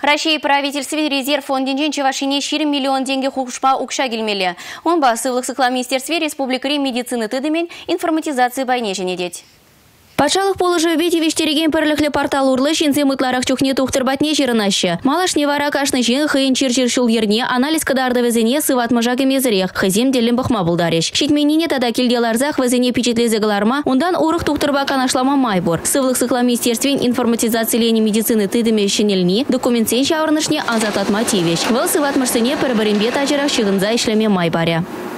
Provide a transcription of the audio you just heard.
Россия правительстве резерв фондинжен Чевашине 4 миллион деньги хушпа укша келмелі. Он ба сывлық сықла министерстве республикари медицины тыдымен информатизации байне женедет. Пачалық положи бети вештереген пірліклі портал урлы шинзе мұтларақ чухне тухтыр батне жерінаща. Малаш невара кашны жен хыйын чир-чиршул ерне анализ кадарды везене сыват мажагы мезірек. Хызем делін бұқма бұлдареш. Шетменіне тада келделарзақ везене печетлезе галарма, ондан урық тухтыр бака нашлама майбор. Сывлық сықла министерствен информатизациялени медицины тыдыме шинелни, документсен шавырнышне азат атма тивеш. Выл сыват мышсыне пір-бірінбе тажырақ шығынза ішлеме майбаря.